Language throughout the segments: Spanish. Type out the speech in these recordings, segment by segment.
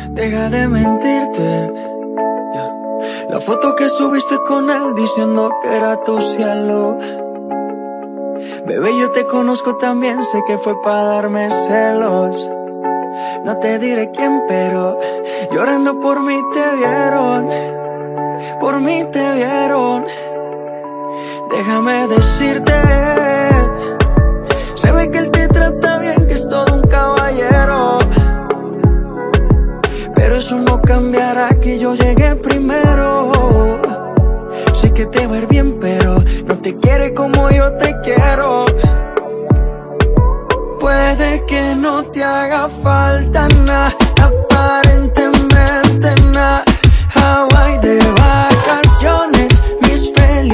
Deja de mentirte, yeah. La foto que subiste con él diciendo que era tu cielo. Bebé, yo te conozco también, sé que fue para darme celos. No te diré quién, pero llorando por mí te vieron. Por mí te vieron. Déjame decirte, se ve que él te trata bien, que es todo un caballero. Pero eso no cambiará que yo llegué primero. Sé que te va a ir bien, pero no te quiere como yo te quiero. Puede que no te haga falta nada, aparentemente nada. Hawaii de vacaciones, mis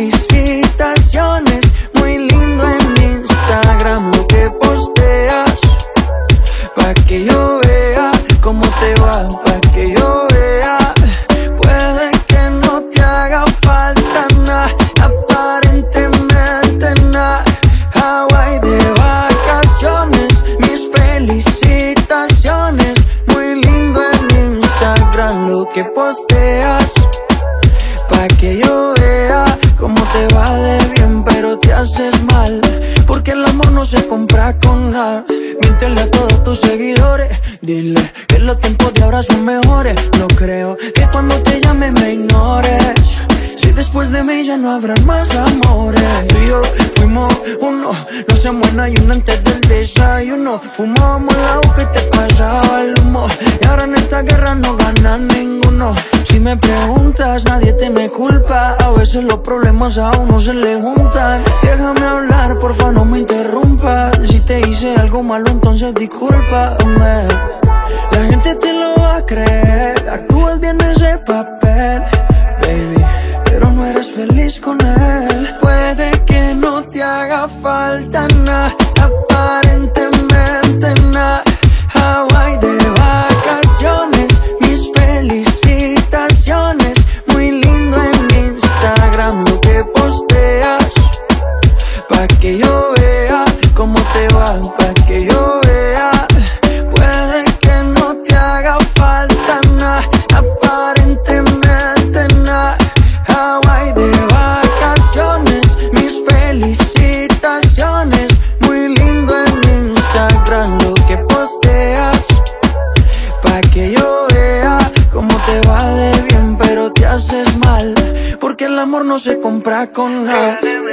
felicitaciones. Muy lindo en Instagram lo que posteas, pa' que yo vea cómo te va, pa' que yo vea. Puede que no te haga falta nada, aparentemente nada. Hawaii de vacaciones, mis felicitaciones. Muy lindo en Instagram lo que posteas, pa' que yo vea cómo te va de bien, pero te haces mal, porque el amor no se compra con nada. Miéntele a todos tus seguidores, dile que los tiempos de ahora son mejores. No creo que cuando te llame me ignores, si después de mí ya no habrán más amores. Tú y yo fuimos uno, no hacemos en ayuno antes del desayuno. Fumábamos el agua que te pasaba el humo, y ahora en esta guerra no gana ninguno. Si me preguntas, nadie te me culpa, a veces los problemas a uno se le juntan. Déjame hablar, porfa, no me interrumpas. Si te hice algo malo, entonces discúlpame. La gente te lo va a creer, actúas bien ese papel, baby, pero no eres feliz con él. Puede que no te haga falta nada, aparentemente nada. Hawaii de vacaciones, mis felicitaciones. Muy lindo en Instagram lo que posteas, pa' que yo vea cómo te va, pa' que yo vea. Puede que no te haga falta nada, aparentemente nada. Hawaii de vacaciones, mis felicitaciones. Muy lindo en Instagram lo que posteas, pa' que yo vea cómo te va de bien, pero te haces mal, porque el amor no se compra con nada.